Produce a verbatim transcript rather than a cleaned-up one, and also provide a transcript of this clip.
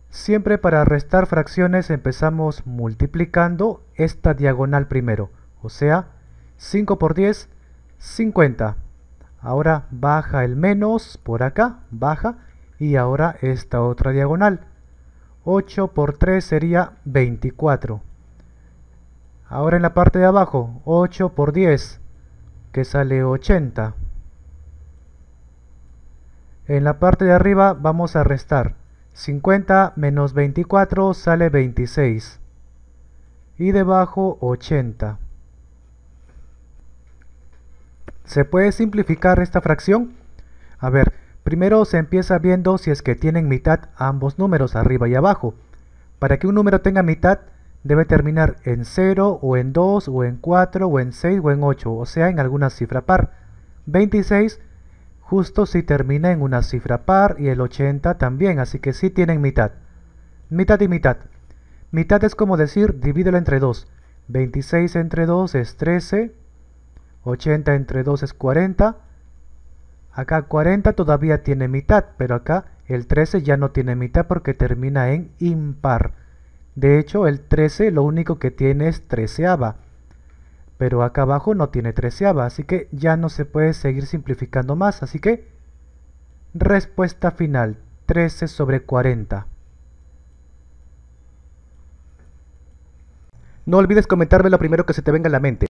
Siempre para restar fracciones empezamos multiplicando esta diagonal primero, o sea, cinco por diez, cincuenta. Ahora baja el menos por acá, baja, y ahora esta otra diagonal. ocho por tres sería veinticuatro. Ahora en la parte de abajo, ocho por diez, que sale ochenta. En la parte de arriba vamos a restar. cincuenta menos veinticuatro sale veintiséis. Y debajo ochenta. ¿Se puede simplificar esta fracción? A ver, primero se empieza viendo si es que tienen mitad ambos números, arriba y abajo. Para que un número tenga mitad, debe terminar en cero, o en dos, o en cuatro, o en seis, o en ocho, o sea, en alguna cifra par. veintiséis justo si termina en una cifra par, y el ochenta también, así que sí tienen mitad. Mitad y mitad. Mitad es como decir, divídelo entre dos. veintiséis entre dos es trece, ochenta entre dos es cuarenta. Acá cuarenta todavía tiene mitad, pero acá el trece ya no tiene mitad porque termina en impar. De hecho, el trece lo único que tiene es treceava, pero acá abajo no tiene treceava, así que ya no se puede seguir simplificando más. Así que, respuesta final, trece sobre cuarenta. No olvides comentarme lo primero que se te venga a la mente.